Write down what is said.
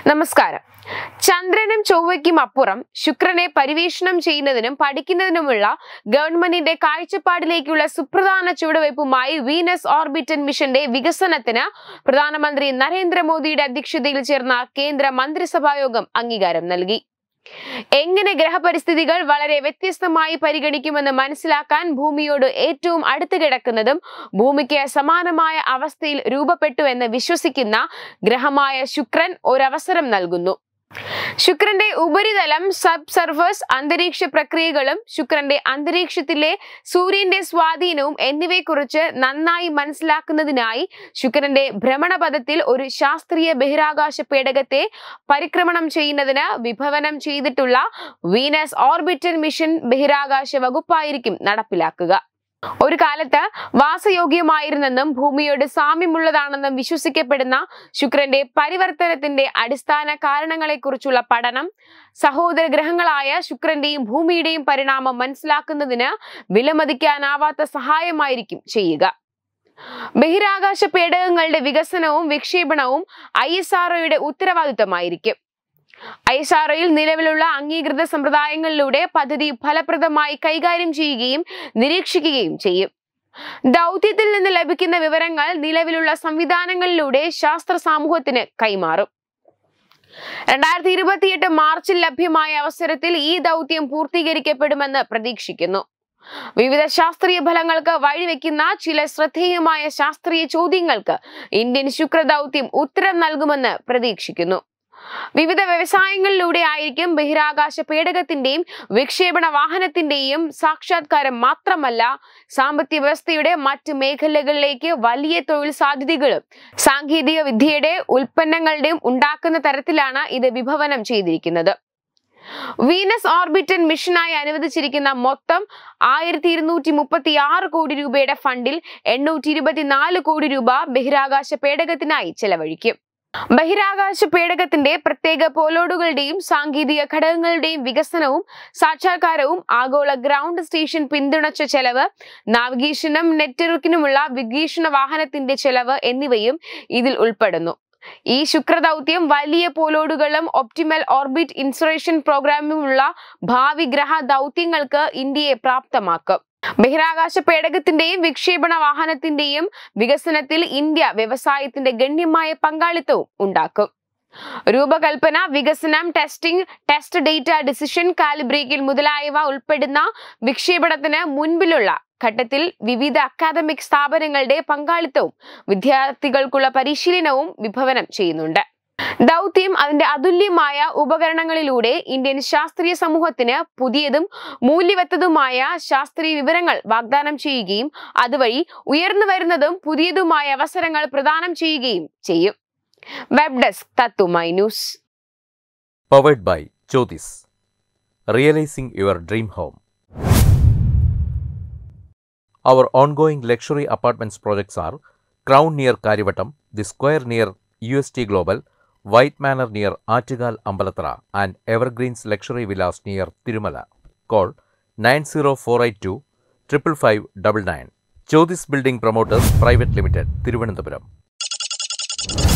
നമസ്കാരം. ചന്ദ്രനും ചൊവ്വയ്ക്കും അപ്പുറം ശുക്രനെ പരിവേഷണം ചെയ്യുന്നതിനും പഠിക്കുന്നതിനുമുള്ള ഗവൺമെന്റിന്റെ കാഴ്ചപ്പാടിലേക്കുള്ള സുപ്രധാന ചുവടുവയ്പുമായി വീനസ് ഓർബിറ്റൽ മിഷന്റെ വികസനത്തിന് പ്രധാനമന്ത്രി നരേന്ദ്രമോദിയുടെ അധ്യക്ഷതയിൽ ചേർന്ന കേന്ദ്ര മന്ത്രിസഭായോഗം അംഗീകാരം നൽകി. എങ്ങനെ ഗ്രഹപരിസ്ഥിതികൾ വളരെ വ്യത്യസ്തമായി പരിഗണിക്കുമെന്ന് മനസ്സിലാക്കാൻ ഭൂമിയോട് ഏറ്റവും അടുത്ത് കിടക്കുന്നതും ഭൂമിക്ക് സമാനമായ അവസ്ഥയിൽ രൂപപ്പെട്ടുവെന്ന് വിശ്വസിക്കുന്ന ഗ്രഹമായ ശുക്രൻ ഒരവസരം നൽകുന്നു. ശുക്രന്റെ ഉപരിതലം സബ് സർഫസ് അന്തരീക്ഷ പ്രക്രിയകളും ശുക്രന്റെ അന്തരീക്ഷത്തിലെ സൂര്യന്റെ സ്വാധീനവും എന്നിവയെക്കുറിച്ച് നന്നായി മനസ്സിലാക്കുന്നതിനായി ശുക്രന്റെ ഭ്രമണപഥത്തിൽ ഒരു ശാസ്ത്രീയ ബഹിരാകാശ പേടകത്തെ പരിക്രമണം ചെയ്യുന്നതിന് വിഭാവനം ചെയ്തിട്ടുള്ള വീനസ് ഓർബിറ്റൽ മിഷൻ ബഹിരാകാശ വകുപ്പായിരിക്കും നടപ്പിലാക്കുക. ഒരു കാലത്ത് വാസയോഗ്യമായിരുന്നെന്നും ഭൂമിയോട് സാമ്യമുള്ളതാണെന്നും വിശ്വസിക്കപ്പെടുന്ന ശുക്രന്റെ പരിവർത്തനത്തിന്റെ അടിസ്ഥാന കാരണങ്ങളെക്കുറിച്ചുള്ള പഠനം സഹോദര ഗ്രഹങ്ങളായ ശുക്രന്റെയും ഭൂമിയുടെയും പരിണാമം മനസ്സിലാക്കുന്നതിന് വിലമതിക്കാനാവാത്ത സഹായമായിരിക്കും ചെയ്യുക. ബഹിരാകാശ പേടകങ്ങളുടെ വികസനവും വിക്ഷേപണവും ISROയുടെ ഉത്തരവാദിത്തമായിരിക്കും. ISROയിൽ നിലവിലുള്ള അംഗീകൃത സമ്പ്രദായങ്ങളിലൂടെ പദ്ധതി ഫലപ്രദമായി കൈകാര്യം ചെയ്യുകയും നിരീക്ഷിക്കുകയും ചെയ്യും. ദൗത്യത്തിൽ നിന്ന് ലഭിക്കുന്ന വിവരങ്ങൾ നിലവിലുള്ള സംവിധാനങ്ങളിലൂടെ ശാസ്ത്ര സമൂഹത്തിന് കൈമാറും. 2028 മാർച്ചിൽ ലഭ്യമായ അവസരത്തിൽ ഈ ദൗത്യം പൂർത്തീകരിക്കപ്പെടുമെന്ന് പ്രതീക്ഷിക്കുന്നു. വിവിധ ശാസ്ത്രീയ ഫലങ്ങൾക്ക് വഴിവെക്കുന്ന ചില ശ്രദ്ധേയമായ ശാസ്ത്രീയ ചോദ്യങ്ങൾക്ക് ഇന്ത്യൻ ശുക്ര ദൗത്യം ഉത്തരം നൽകുമെന്ന് പ്രതീക്ഷിക്കുന്നു. വിവിധ വ്യവസായങ്ങളിലൂടെ ആയിരിക്കും ബഹിരാകാശ പേടകത്തിന്റെയും വിക്ഷേപണ വാഹനത്തിന്റെയും സാക്ഷാത്കാരം. മാത്രമല്ല, സാമ്പത്തിക വ്യവസ്ഥയുടെ മറ്റ് മേഖലകളിലേക്ക് വലിയ തൊഴിൽ സാധ്യതകളും സാങ്കേതിക വിദ്യയുടെ ഉൽപ്പന്നങ്ങളുടെയും ഉണ്ടാക്കുന്ന തരത്തിലാണ് ഇത് വിഭാവനം ചെയ്തിരിക്കുന്നത്. വീനസ് ഓർബിറ്റൽ മിഷനായി അനുവദിച്ചിരിക്കുന്ന മൊത്തം 1236 കോടി രൂപയുടെ ഫണ്ടിൽ 824 കോടി രൂപ ബഹിരാകാശ പേടകത്തിനായി ചെലവഴിക്കും. ബഹിരാകാശ പേടകത്തിന്റെ പ്രത്യേക പോലോഡുകളുടെയും സാങ്കേതിക ഘടകങ്ങളുടെയും വികസനവും സാക്ഷാത്കാരവും ആഗോള ഗ്രൗണ്ട് സ്റ്റേഷൻ പിന്തുണച്ച ചെലവ്, നാവിഗേഷനും നെറ്റ്വർക്കിനുമുള്ള വിക്ഷേപണ വാഹനത്തിന്റെ ചെലവ് എന്നിവയും ഇതിൽ ഉൾപ്പെടുന്നു. ഈ ശുക്രദൗത്യം വലിയ പോലോഡുകളും ഒപ്റ്റിമൽ ഓർബിറ്റ് ഇൻസർഷൻ പ്രോഗ്രാമുമുള്ള ഭാവി ഗ്രഹ ദൗത്യങ്ങൾക്ക് ഇന്ത്യയെ പ്രാപ്തമാക്കും. ബഹിരാകാശ പേടകത്തിന്റെയും വിക്ഷേപണ വാഹനത്തിന്റെയും വികസനത്തിൽ ഇന്ത്യ വ്യവസായത്തിന്റെ ഗണ്യമായ പങ്കാളിത്തവും ഉണ്ടാക്കും. രൂപകൽപ്പന, വികസനം, testing, test data decision calibration മുതലായവ ഉൾപ്പെടുന്ന വിക്ഷേപണത്തിന് മുൻപിലുള്ള ഘട്ടത്തിൽ വിവിധ അക്കാദമിക് സ്ഥാപനങ്ങളുടെ പങ്കാളിത്തവും വിദ്യാർത്ഥികൾക്കുള്ള പരിശീലനവും വിഭാവനം ചെയ്യുന്നുണ്ട്. ദൗത്യം അതിന്റെ അതുല്യമായ ഉപകരണങ്ങളിലൂടെ ഇന്ത്യൻ ശാസ്ത്രീയ സമൂഹത്തിന് പുതിയതും മൂല്യവത്തതുമായ ശാസ്ത്രീയ വിവരങ്ങൾ വാഗ്ദാനം ചെയ്യുകയും അതുവഴി ഉയർന്നു വരുന്നതും പുതിയതുമായ അവസരങ്ങൾ പ്രദാനം ചെയ്യുകയും ചെയ്യും. വെബ് ഡെസ്ക് തത്തുമൈ news. Powered by Jyothis. Realising your dream home. Our ongoing luxury apartments projects are Crown near Karivattam, The Square near UST Global, White Manor near Attigal Ambalathara, and Evergreens Luxury Villas near Tirumala. Call 90482 55599. Jyothis Building Promoters Private Limited, Thiruvananthapuram.